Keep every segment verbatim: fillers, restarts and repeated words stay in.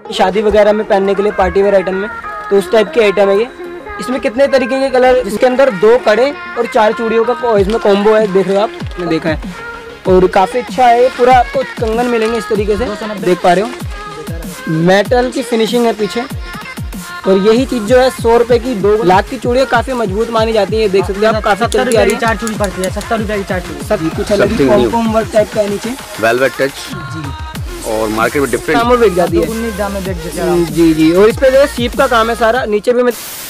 शादी वगैरह में पहनने के लिए, पार्टी वेयर आइटम में, तो उस टाइप के आइटम है ये। इसमें कितने तरीके के कलर, इसके अंदर दो कड़े और चार चूड़ियों का इसमें कॉम्बो है, देख रहे हो आपने देखा है, और काफ़ी अच्छा है। पूरा आपको कंगन मिलेंगे इस तरीके से, देख पा रहे हो, मेटल की फिनिशिंग है पीछे। और यही चीज जो है सौ रुपए की दो लाख की चूड़ियाँ काफी मजबूत मानी जाती है, देख सकते हैं आप, काफी चलती आ रही है। चार चूड़ी पड़ती है, सत्तर रुपए की चार चूड़ी, सब कुछ अलग पॉम वर्क टाइप का है नीचे, वेलवेट टच जी, और मार्केट में डिफरेंट दामों बिक जाती है जी जी। और इस पे जो है सीप का काम है सारा, नीचे भी मैं।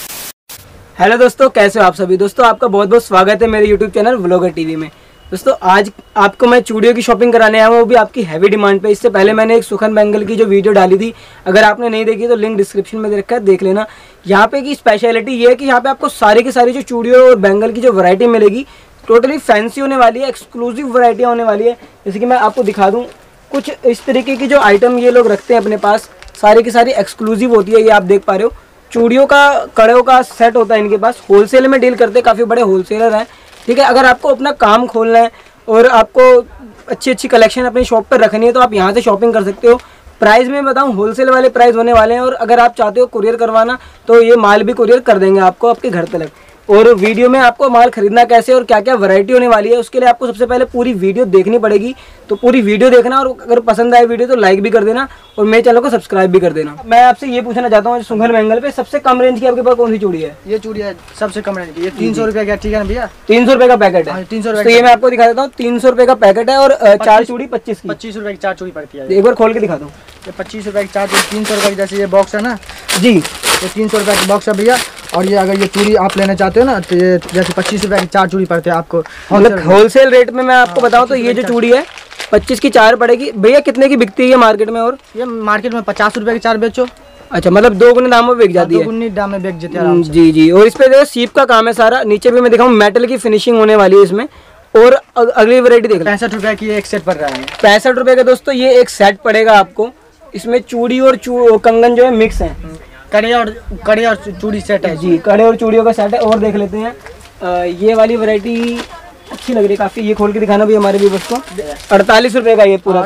हेलो दोस्तों, कैसे हो आप सभी दोस्तों, आपका बहुत बहुत स्वागत है मेरे यूट्यूब चैनल व्लॉगर टीवी में। दोस्तों आज आपको मैं चूड़ियों की शॉपिंग कराने आया हूँ, वो भी आपकी हैवी डिमांड पे। इससे पहले मैंने एक सुखन बैंगल की जो वीडियो डाली थी, अगर आपने नहीं देखी तो लिंक डिस्क्रिप्शन में दे रखा है, देख लेना। यहाँ पे की स्पेशलिटी ये है कि यहाँ पे आपको सारी की सारी जो चूड़ियों और बैंगल की जो वैरायटी मिलेगी, टोटली फैंसी होने वाली है, एक्सक्लूसिव वैरायटियाँ होने वाली है। जैसे कि मैं आपको दिखा दूँ कुछ इस तरीके की जो आइटम ये लोग रखते हैं अपने पास, सारी की सारी एक्सक्लूसिव होती है। ये आप देख पा रहे हो, चूड़ियों का कड़ों का सेट होता है इनके पास, होलसेल में डील करते हैं, काफ़ी बड़े होलसेलर हैं, ठीक है। अगर आपको अपना काम खोलना है और आपको अच्छी अच्छी कलेक्शन अपनी शॉप पर रखनी है तो आप यहाँ से शॉपिंग कर सकते हो। प्राइस में बताऊँ, होलसेल वाले प्राइस होने वाले हैं, और अगर आप चाहते हो कुरियर करवाना तो ये माल भी कुरियर कर देंगे आपको आपके घर तक। और वीडियो में आपको माल खरीदना कैसे और क्या क्या वैरायटी होने वाली है, उसके लिए आपको सबसे पहले पूरी वीडियो देखनी पड़ेगी। तो पूरी वीडियो देखना, और अगर पसंद आए वीडियो तो लाइक भी कर देना और मेरे चैनल को सब्सक्राइब भी कर देना। मैं आपसे ये पूछना चाहता हूँ, सुखन बैंगल पे सबसे कम रेंज की आपके पास कौन सी चूड़ी है? ये चूड़ी है सबसे कम रेंज की, ये तीन सौ रुपए का, ठीक है ना भैया? तीन सौ रुपए का पैकेट है, तीन सौ रुपए। तो ये मैं आपको दिखा देता हूँ, तीन सौ रुपए का पैकेट है, और चार चूड़ी पच्चीस की, पच्चीस रुपए की चार चूड़ी पड़ती है। एक बार खोल के दिखा दो, ये पच्चीस रुपए की चार चूड़ी, तीन सौ रुपए की, जैसे ये बॉक्स है ना जी, ये तीन सौ रुपए की बॉक्स है भैया। और ये अगर ये चूड़ी आप लेना चाहते हो ना तो ये जैसे पच्चीस रुपए की चार चूड़ी पड़ते हैं आपको, मतलब होलसेल रेट में। मैं आपको बताऊं तो ये जो चूड़ी है पच्चीस की चार पड़ेगी। भैया कितने की बिकती है मार्केट में? और ये मार्केट में पचास रुपए की चार बेचो। अच्छा, मतलब दो गुने दाम में बिक जाती है, दो गुने दाम में बिक जाती है जी जी। और इस पे जो सीप का काम है सारा, नीचे भी मैं दिखाऊं, मेटल की फिनिशिंग होने वाली है इसमें। और अगली वैरायटी देख, पैंसठ रुपए की एक सेट पड़ रहा है, पैंसठ रुपए का दोस्तों ये एक सेट पड़ेगा आपको। इसमें चूड़ी और चू, कंगन जो है मिक्स है, कड़े और कड़े और चूड़ी सेट है जी, कड़े और चूड़ियों का सेट है। और देख लेते हैं, आ, ये वाली वैरायटी अच्छी लग रही है काफी, ये खोल के दिखाना भी हमारे व्यूअर्स को। अड़तालीस रुपए का ये पूरा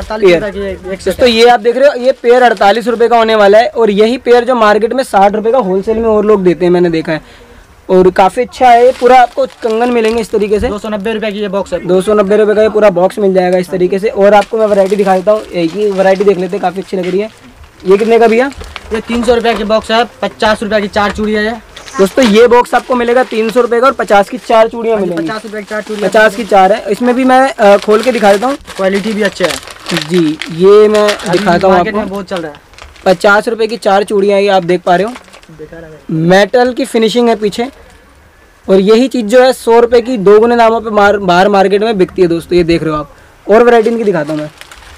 पेयर, तो ये आप देख रहे हो, ये पेयर अड़तालीस रुपए का होने वाला है। और यही पेयर जो मार्केट में साठ रुपए का होलसेल में और लोग देते हैं, मैंने देखा है, और काफी अच्छा है। पूरा आपको कंगन मिलेंगे इस तरीके से, दो सौ नब्बे रुपए की ये बॉक्स है, दो सौ नब्बे रुपए का ये पूरा बॉक्स मिल जाएगा इस तरीके से। और आपको मैं वैरायटी दिखा देता हूँ, एक ही वैरायटी देख लेते हैं, काफी अच्छी लग रही है। ये कितने का भैया? ये तीन सौ रुपए की बॉक्स है, पचास रुपए की चार चूड़ियाँ है दोस्तों। ये बॉक्स आपको मिलेगा तीन सौ रुपए का, और पचास की चार चूड़ियाँ मिलेंगी, पचास रुपए की चार चूड़ियाँ, पचास की चार है। इसमें भी मैं आ, खोल के दिखा देता हूँ, क्वालिटी भी अच्छा है जी। ये मैं दिखाता हूँ आपको, बहुत चल रहा है, पचास रुपए की चार चूड़ियाँ, ये आप देख पा रहे हो, मेटल की फिनिशिंग है पीछे। और यही चीज जो है सौ रुपए की दो गुने दामों पे मार, बाहर मार्केट में बिकती है दोस्तों, ये देख रहे हो आप। और वैरायटी इनकी दिखाता हूँ मैं,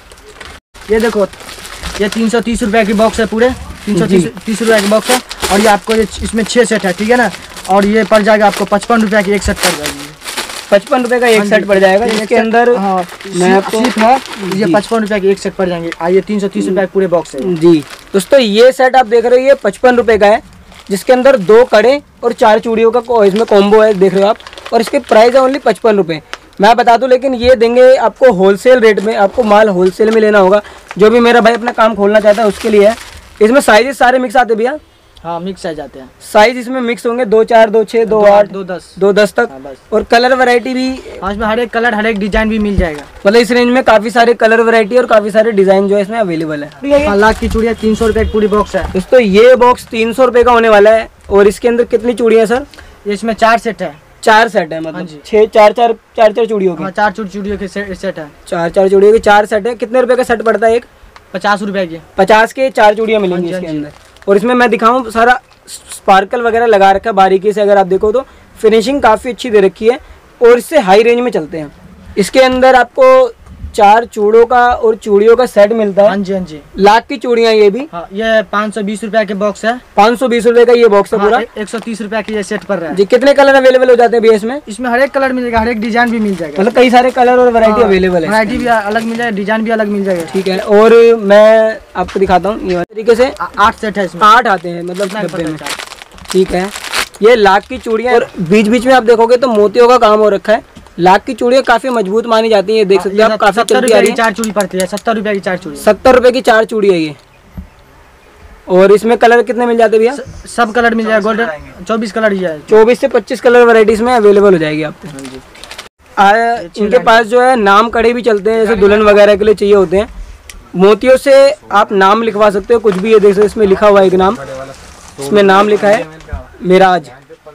ये देखो, ये तीन सौ तीस रुपए की बॉक्स है, पूरे तीन सौ तीस रुपए की बॉक्स है। और ये आपको ये इसमें छह सेट है, ठीक है ना। और ये पड़ जाएगा आपको पचपन रुपए की एक सेट पड़ जाएगी, पचपन रुपए का एक सेट पड़ जाएगा। इसके अंदर हाँ, मैं आपको है, ये पचपन रुपए की एक सेट पड़ जाएंगे। आइए, तीन सौ तीस रुपए पूरे बॉक्स है जी दोस्तों। ये सेट आप देख रहे हो, ये पचपन रुपए का है, जिसके अंदर दो कड़े और चार चूड़ियों का इसमें कॉम्बो है, देख रहे हो आप। और इसके प्राइस है ओनली पचपन रुपए, मैं बता दूं, लेकिन ये देंगे आपको होलसेल रेट में। आपको माल होलसेल में लेना होगा, जो भी मेरा भाई अपना काम खोलना चाहता है उसके लिए है। इसमें साइजेस सारे मिक्स आते हैं भैया? हाँ, मिक्स साइज आते हैं, साइज इसमें मिक्स होंगे, दो चार, दो छः, दो आठ, दो दस, दो दस तक। हाँ, और कलर वैरायटी भी इसमें हर एक कलर हर एक डिजाइन भी मिल जाएगा, मतलब इस रेंज में काफी सारे कलर वैरायटी और काफी सारे डिजाइन जो है इसमें अवेलेबल है। लाख की चूड़ियाँ तीन सौ रुपए पूरी बॉक्स है दोस्तों। ये बॉक्स तीन सौ रुपए का होने वाला है। और इसके अंदर कितनी चूड़ियाँ सर? इसमें चार सेट है, चार सेट है, मतलब छह, चार चार चार चार चूड़ियों के, चार चूड़ियों के सेट है, चार चार चूड़ियों के चार सेट है। कितने रुपए का सेट पड़ता है? एक पचास रुपए की, पचास के चार चूड़ियाँ मिलेंगी इसके अंदर। और इसमें मैं दिखाऊं, सारा स्पार्कल वगैरह लगा रखा है बारीकी से, अगर आप देखो तो फिनिशिंग काफ़ी अच्छी दे रखी है, और इससे हाई रेंज में चलते हैं। इसके अंदर आपको चार चूड़ों का और चूड़ियों का सेट मिलता है। हाँ जी, हाँ जी, लाख की चूड़ियाँ ये भी। हाँ, ये पाँच सौ बीस रुपए के बॉक्स है, पाँच सौ बीस रुपए का ये बॉक्स है पूरा। एक सौ तीस रुपए की ये सेट पड़ रहा है जी। कितने कलर अवेलेबल हो जाते हैं भैया इसमें? इसमें हर एक कलर मिलेगा, हर एक डिजाइन भी मिल जाएगा, मतलब कई सारे कलर और वैरायटी अवेलेबल है, वैरायटी भी अलग मिल जाएगा, डिजाइन भी अलग मिल जाएगा, ठीक है। और मैं आपको दिखाता हूँ, ये तरीके से आठ सेट है इसमें, आठ आते हैं मतलब डब्बे में, ठीक है। ये लाख की चूड़ियाँ, और बीच बीच में आप देखोगे तो मोतियों का काम हो रखा है। लाख की चूड़ियाँ काफी मजबूत मानी जाती है, देख सकते हैं आप, काफी चलती आ रही है। चार चूड़ी पड़ती है, सत्तर रुपए की चार चूड़ी, सत्तर रुपए की चार चूड़ी है ये। और इसमें कलर कितने मिल जाते भैया? सब कलर मिल जाएगा, गोल्डन चौबीस कलर ही है, चौबीस से पच्चीस कलर वैरायटीज में अवेलेबल हो जाएगी आपको। इनके पास जो है नाम कड़े भी चलते हैं, जैसे दुल्हन वगैरह के लिए चाहिए होते हैं। मोतियों से आप नाम लिखवा सकते हो कुछ भी। ये देख सकते हो इसमें लिखा हुआ है एक नाम, इसमें नाम लिखा है मिराज,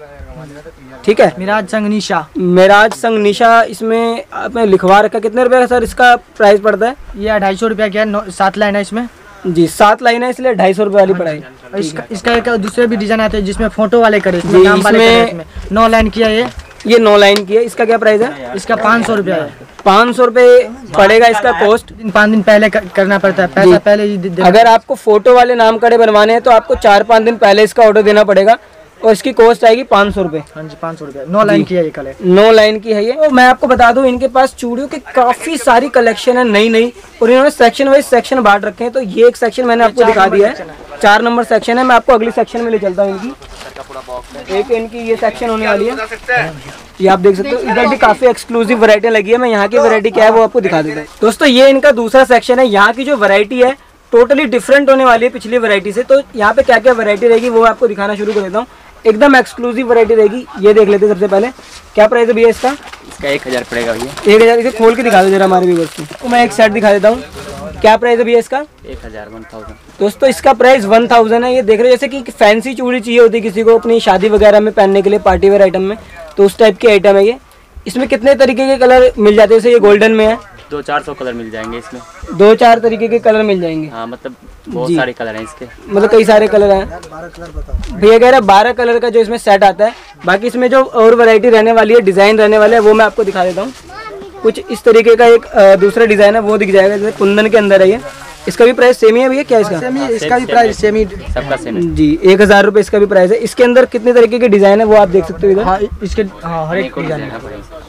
ठीक है, मिराज संग निशा, मिराज संग निशा इसमें आपने लिखवा रखा। कितने रुपए का सर इसका प्राइस पड़ता है? ये ढाई सौ रुपया का है, सात लाइन है इसमें जी, सात लाइन है इसलिए ढाई सौ रुपये वाली पड़ाई। इसका इसका एक दूसरे भी डिजाइन आते हैं जिसमें फोटो वाले करे, जी, नाम वाले करे, इसमें नौ लाइन की है ये ये नौ लाइन की है। इसका क्या प्राइस है? इसका पाँच सौ रुपया है, पाँच सौ रुपये पड़ेगा इसका कॉस्ट। पाँच दिन पहले कर, करना पड़ता है, पैसा पहले ही दे, अगर आपको फोटो वाले नाम कड़े बनवाने हैं तो आपको चार पाँच दिन पहले इसका ऑर्डर देना पड़ेगा और इसकी कॉस्ट आएगी पाँच सौ रुपये। हाँ जी, पाँच सौ रुपये, नौ लाइन की है ये कलर, नौ लाइन की है ये। तो मैं आपको बता दूं इनके पास चूड़ियों की काफी सारी कलेक्शन है नई नई, और इन्होंने सेक्शन वाइज सेक्शन बांट रखे हैं। तो ये एक सेक्शन मैंने आपको दिखा दिया है, चार नंबर सेक्शन है। मैं आपको अगली सेक्शन में ले चलता हूँ इनकी। एक इनकी ये सेक्शन होने वाली है, ये आप देख सकते हो। इधर भी काफी एक्सक्लूसिव वैरायटी लगी है। मैं यहाँ की वैरायटी क्या है वो आपको दिखा देता हूँ। दोस्तों ये इनका दूसरा सेक्शन है। यहाँ की जो वैरायटी है टोटली डिफरेंट होने वाली है पिछली वैरायटी से। तो यहाँ पे क्या क्या वैरायटी रहेगी वो आपको दिखाना शुरू कर देता हूँ। एकदम एक्सक्लूसिव वैरायटी रहेगी। ये देख लेते हैं सबसे पहले क्या प्राइस है भैया इसका? इसका एक हजार पड़ेगा भैया। एक हजार। इसे खोल के दिखा दो जरा हमारे व्यूअर्स को। तो मैं एक सेट दिखा देता हूँ। क्या प्राइस है भैया इसका? एक हजार वन थाउजेंड। दोस्तों इसका प्राइस वन थाउजेंड है। ये देख रहे हो जैसे कि फैंसी चूड़ी चाहिए होती है किसी को अपनी शादी वगैरह में पहनने के लिए, पार्टी वेयर आइटम में, तो उस टाइप की आइटम है ये। इसमें कितने तरीके के कलर मिल जाते हैं? जैसे ये गोल्डन में है, दो चार सौ कलर मिल जाएंगे इसमें। दो चार तरीके के कलर मिल जाएंगे। हाँ, मतलब बहुत सारे कलर हैं इसके, मतलब कई सारे कलर हैं। भैया कह रहे हैं बारह कलर का जो इसमें सेट आता है। बाकी इसमें जो और वैरायटी रहने वाली है, डिजाइन रहने वाले है, वो मैं आपको दिखा देता हूँ। कुछ इस तरीके का एक दूसरा डिजाइन है वो दिख जाएगा, जैसे कुंदन के अंदर है ये। इसका भी प्राइस सेम ही है भैया? क्या इसका? सेम ही, इसका भी प्राइस सेम ही, सबका सेम है जी। एक हजार रुपये इसका भी प्राइस है। इसके अंदर कितने तरीके के डिजाइन है वो आप देख सकते हो इधर। हाँ, इसके हाँ हर एक डिजाइन है।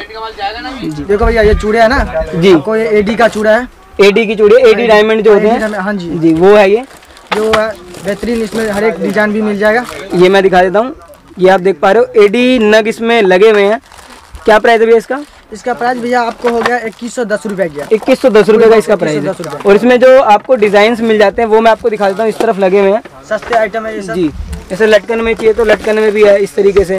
देखो भैया ये चूड़े है ना जी, कोई एडी का चूड़ा है, एडी की चूड़ी, एडी डायमंड जो होते हैं, हाँ जी जी वो है ये जो है बेहतरीन। इसमें हर एक डिजाइन भी मिल जाएगा। ये मैं दिखा देता हूँ। ये आप देख पा रहे हो एडी नग इसमें लगे हुए हैं। क्या प्राइस है भैया इसका? इसका प्राइस भैया आपको हो गया इक्कीस सौ दस रुपए की, इक्कीस सौ दस रुपए का इसका प्राइस है। और इसमें जो आपको डिजाइन मिल जाते हैं वो मैं आपको दिखा देता हूँ। इस तरफ लगे हुए हैं, सस्ते आइटम है ये सब। जी। जैसे लटकन में चाहिए तो लटकन में भी है इस तरीके से,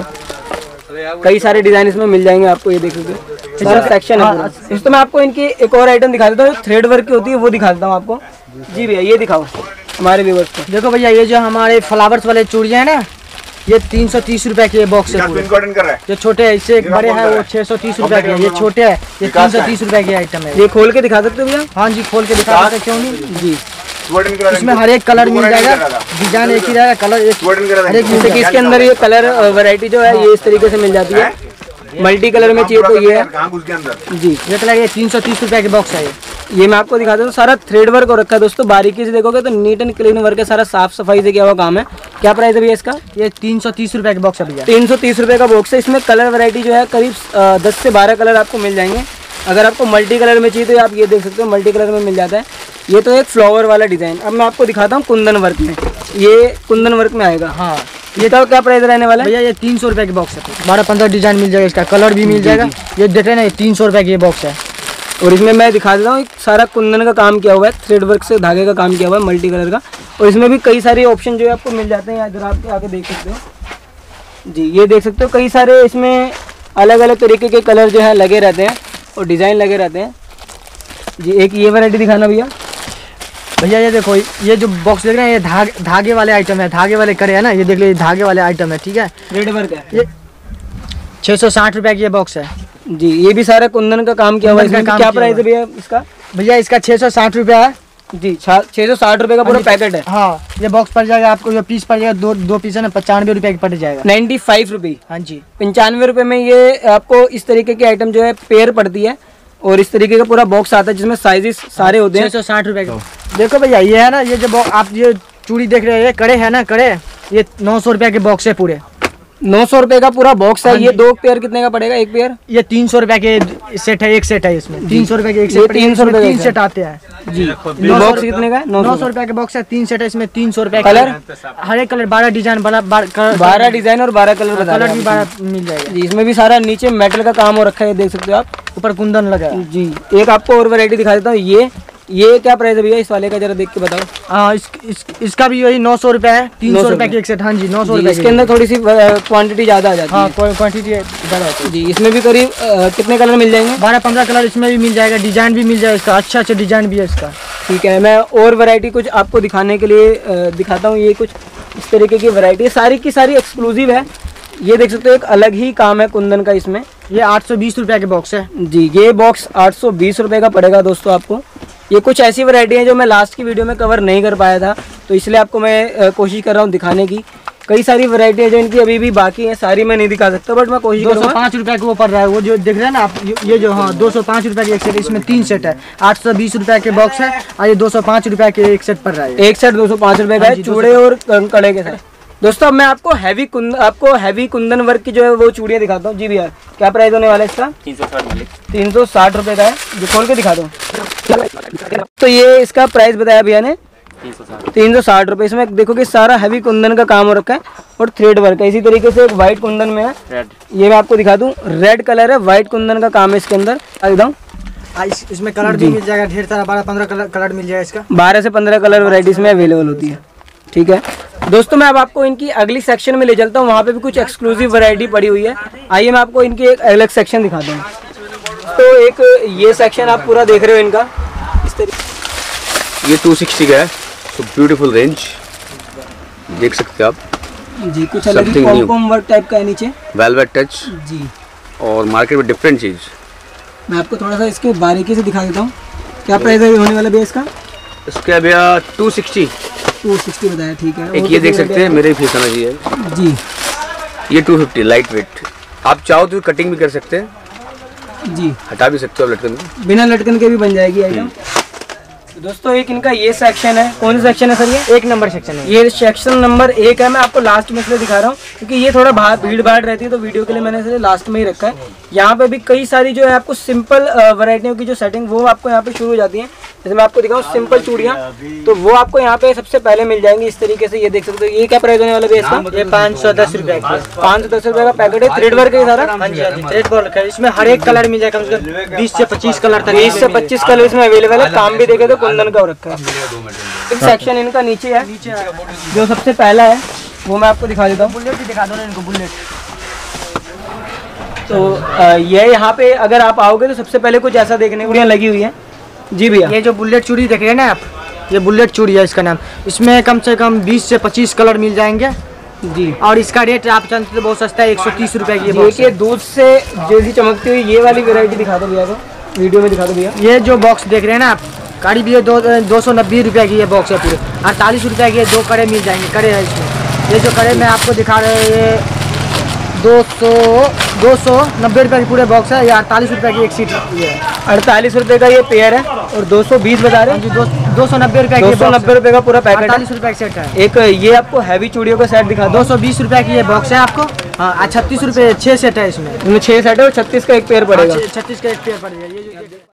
कई सारे डिजाइन इसमें मिल जाएंगे आपको। ये देख सकते हो सारा सेक्शन है। इस तो मैं आपको इनकी एक और आइटम दिखा देता हूँ, थ्रेड वर्क की होती है वो दिखा देता हूँ आपको। जी भैया ये दिखाओ हमारे व्यूअर्स को। देखो भैया ये जो हमारे फ्लावर्स वाले चूड़ियाँ है ना, ये तीन सौ तीस रुपए के बॉक्स है पूरे। जो छोटे है इससे बड़े हैं वो छह सौ तीस रुपए के, ये छोटे है ये तीन सौ तीस रुपए की आइटम है। ये खोल के दिखा सकते हो भैया? हाँ जी खोल के दिखा सकते, क्यों नहीं जी। इसमें हर एक कलर मिल जाएगा, डिजाइन एक ही रहेगा, कलर एक हर एक। जैसे कि इसके अंदर ये कलर वैरायटी जो है ये इस तरीके से मिल जाती है। मल्टी कलर में चाहिए तो ये है जी। ये कलर ये तीन सौ तीस रुपए के बॉक्स है। ये ये मैं आपको दिखाता हूँ। सारा थ्रेड वर्क हो रखा है दोस्तों, बारीकी से देखोगे तो नीट एंड क्लीन वर्क है, सारा साफ सफाई से किया हुआ काम है। क्या प्राइस है भैया इसका? ये तीन सौ तीस रुपए के बॉक्स है भैया। तीन सौ तीस रुपए का बॉक्स है। इसमें कलर वैरायटी जो है करीब दस से बारह कलर आपको मिल जाएंगे। अगर आपको मल्टी कलर में चाहिए तो आप ये देख सकते हो, मल्टी कलर में मिल जाता है। ये तो एक फ्लावर वाला डिजाइन। अब मैं आपको दिखाता हूँ कुंदन वर्क में, ये कुंदन वर्क में आएगा। हाँ ये तो क्या प्राइस रहने वाला है भैया? ये तीन सौ रुपए के बॉक्स है, बारह पंद्रह डिजाइन मिल जाएगा, इसका कलर भी मिल जाएगा। ये देख रहे हैं ना, ये तीन सौ रुपए की ये बॉक्स है। और इसमें मैं दिखा देता हूँ सारा कुंदन का काम किया हुआ है, थ्रेड वर्क से धागे का काम किया हुआ है, मल्टी कलर का। और इसमें भी कई सारे ऑप्शन जो है आपको मिल जाते हैं, इधर आप आके देख सकते हो जी। ये देख सकते हो कई सारे इसमें अलग अलग तरीके के कलर जो है लगे रहते हैं और डिज़ाइन लगे रहते हैं जी। एक ये वैरायटी दिखाना भैया। भैया ये देखो, ये जो बॉक्स देख रहे हैं ये धागे धागे वाले आइटम है, धागे वाले करे है ना, ये देख लीजिए धागे वाले आइटम है, ठीक है। थ्रेड वर्क है। ये छः सौ साठ रुपए की ये बॉक्स है जी। ये भी सारा कुंदन का काम किया हुआ है। क्या प्राइस है भैया इसका? भैया इसका छः सौ साठ रुपया है जी। छः सौ साठ रुपये का पूरा पैकेट है। हाँ ये बॉक्स पड़ जाएगा आपको, ये पीस पड़ जाएगा, दो दो पीस है ना, पचानवे रुपये की पड़ जाएगा। नाइन्टी फाइव रुपये हाँ जी, पंचानवे रुपये में ये आपको इस तरीके की आइटम जो है पेयर पड़ती है। और इस तरीके का पूरा बॉक्स आता है जिसमें साइजेस सारे होते हैं। छः सौ साठ रुपये का। देखो भैया ये है ना, ये जो आप ये चूड़ी देख रहे हैं, कड़े है ना, कड़े ये नौ सौ रुपये के बॉक्स है पूरे। नौ सौ रुपए का पूरा बॉक्स है। ये दो पेयर कितने का पड़ेगा? एक पेयर ये तीन सौ रुपए के सेट है, एक सेट है इसमें तीन सौ रुपए के एक सेट, तीन सौ रुपए तीन सेट आते हैं जी। बॉक्स कितने का? नौ सौ रुपए के बॉक्स है, तीन सेट है इसमें, तीन सौ रुपए कलर हर एक कलर, बारह डिजाइन वाला, बारह डिजाइन और बारह कलर कलर भी बारह मिल जाएगा जी। इसमें भी सारा नीचे मेटल का काम हो रखा है, देख सकते हो आप, ऊपर कुंदन लगा जी। एक आपको और वैरायटी दिखा देता हूँ। ये ये क्या प्राइस है भैया इस वाले का, जरा देख के बताओ। हाँ इस, इस, इसका भी यही नौ सौ रुपये है, तीन सौ रुपये की एक सेट। हाँ जी नौ सौ रुपये। इसके अंदर थोड़ी सी क्वांटिटी ज़्यादा आ जाती है। हाँ क्वांटिटी ज़्यादा होती है जी। इसमें भी करीब कितने कलर मिल जाएंगे? बारह पंद्रह कलर इसमें भी मिल जाएगा, डिजाइन भी मिल जाएगा इसका, अच्छा अच्छा डिजाइन भी है इसका। ठीक है, मैं और वैरायटी कुछ आपको दिखाने के लिए दिखाता हूँ। ये कुछ इस तरीके की वैरायटी सारी की सारी एक्सक्लूसिव है। ये देख सकते हो एक अलग ही काम है कुंदन का इसमें। ये आठ सौ बीस रुपये के बॉक्स है जी। ये बॉक्स आठ सौ बीस रुपये का पड़ेगा दोस्तों आपको। ये कुछ ऐसी वैरायटी है जो मैं लास्ट की वीडियो में कवर नहीं कर पाया था, तो इसलिए आपको मैं कोशिश कर रहा हूँ दिखाने की। कई सारी वैरायटी है जो इनकी अभी भी बाकी है, सारी मैं नहीं दिखा सकता, बट मैं कोशिश दो सौ पाँच रुपये के वो पड़ रहा है। वो जो देख रहे हैं ना आप, ये जो हाँ दो सौ पाँच रुपये की एक सेट, इसमें तीन सेट है, आठ सौ बीस रुपये के बॉक्स है और ये दो सौ पाँच रुपये के एक सेट पड़ रहा है। एक सेट दो सौ पाँच रुपये का है, चूड़े और कड़े के साथ। दोस्तों अब मैं आपको हैवी कुंद आपको हैवी कुंदन वर्क की जो है वो चूड़ियाँ दिखाता हूँ। जी भैया क्या प्राइस होने वाला है इसका? तीन सौ साठ मालिक। तीन सौ साठ रुपये का है, जो खोल के दिखा दो। तो ये इसका प्राइस बताया भैया ने तीन सौ साठ तीन सौ साठ रुपये। इसमें देखो कि सारा हैवी कुंदन का काम हो रखा है और थ्रेड वर्क है। इसी तरीके से एक व्हाइट कुंदन में है, रेड। ये मैं आपको दिखा दूँ, रेड कलर है, व्हाइट कुंदन का काम है इसके अंदर। एकदम इस, इसमें कलर भी मिल जाएगा ढेर सारा, बारह पंद्रह कलर कलर मिल जाएगा इसका। बारह से पंद्रह कलर वैरायटीज में अवेलेबल होती है। ठीक है दोस्तों, मैं अब आपको इनकी अगली सेक्शन में ले चलता हूँ, वहाँ पे भी कुछ एक्सक्लूसिव वैरायटी पड़ी हुई है। आइए मैं आपको इनकी एक अलग सेक्शन दिखाता हूँ। तो एक ये सेक्शन आप पूरा देख रहे हो इनका इस तरीके। ये टू सिक्सटी का है, तो ब्यूटीफुल रेंज देख सकते हैं आप जी। कुछ अलग ही पॉम वर्क टाइप का है नीचे, वेलवेट टच जी। और मार्केट में डिफरेंट चीज़। मैं आपको थोड़ा सा इसके बारीकी से दिखा देता हूँ। क्या प्राइस है होने वाला भैया इसका? इसका भैया टू सिक्सटी टू सिक्सटी बताया। ठीक है, एक ये देख सकते हैं, मेरे फेस आना चाहिए जी। ये टू फिफ्टी लाइट वेट। आप चाहो तो कटिंग भी कर सकते हैं जी, हटा भी सकते हो लटकन में, बिना लटकन के भी बन जाएगी आइटम। तो दोस्तों एक इनका ये सेक्शन है। कौन सा सेक्शन है सर? ये एक नंबर सेक्शन है। ये सेक्शन नंबर एक है। मैं आपको लास्ट में इसलिए दिखा रहा हूँ क्योंकि ये थोड़ा भीड़ भाड़ रहती है, तो वीडियो के लिए मैंने इसे लास्ट में ही रखा है। यहाँ पे भी कई सारी जो है आपको सिंपल वैरायटियों की जो सेटिंग वो आपको यहाँ पे शुरू हो जाती है। जैसे मैं आपको दिखाऊँ सिंपल चूड़ियाँ, तो वो आपको यहाँ पे सबसे पहले मिल जाएंगी इस तरीके से। ये देख सकते हो। ये क्या प्राइस होने वाला है इसका? ये पाँच सौ दस रुपये का पाँच सौ दस रुपये का पैकेट है। थ्रेड वर्क है सारा? थ्रेड वर्क है। इसमें हर एक कलर मिल जाएगा, कम से कम बीस से पच्चीस कलर तक। बीस से पच्चीस कलर इसमें अवेलेबल है। काम भी देखे तो कुंदन का हो रखा है। एक सेक्शन इनका नीचे है, जो सबसे पहला है वो मैं आपको दिखा देता हूँ। बुलेट भी दिखा दो ना इनको, बुलेट। तो ये यहाँ पे अगर आप आओगे तो सबसे पहले कुछ ऐसा देखने को लगी हुई है। जी भैया, ये जो बुलेट चूड़ी देख रहे हैं ना आप, ये बुलेट चूड़ी है इसका नाम। इसमें कम से कम बीस से पच्चीस कलर मिल जाएंगे जी। और इसका रेट आप जानते हो बहुत सस्ता है, एक सौ तीस रुपये की। देखिए दूध से जैसी चमकती हुई ये वाली वैरायटी दिखा दो भैया को, वीडियो में दिखा दो भैया। ये जो बॉक्स देख रहे हैं ना आप, गाड़ी भी है दो दो सौ नब्बे रुपये की ये बॉक्स है पूरे। अड़तालीस रुपये की दो कड़े मिल जाएंगे, कड़े है इसमें। ये जो कड़े मैं आपको दिखा रहे हैं ये दो सौ दो सौ नब्बे रुपये की पूरे बॉक्स है। ये अड़तालीस रुपये की एक सीट ये है। अड़तालीस रुपये का ये पेयर है और दो सौ बीस बता रहे हैं जी। दो दो सौ नब्बे रुपये दो सौ नब्बे रुपये का पूरा पैकेट है। अड़तालीस रुपये का सेट है। एक ये आपको हैवी चूड़ियों का सेट दिखा दो सौ बीस रुपये की ये बॉक्स है आपको। हाँ छत्तीस रुपये छः सेट है इसमें। छः सेट है और छत्तीस का एक पेयर पड़ेगा। छत्तीस का एक पेयर पड़ेगा। ये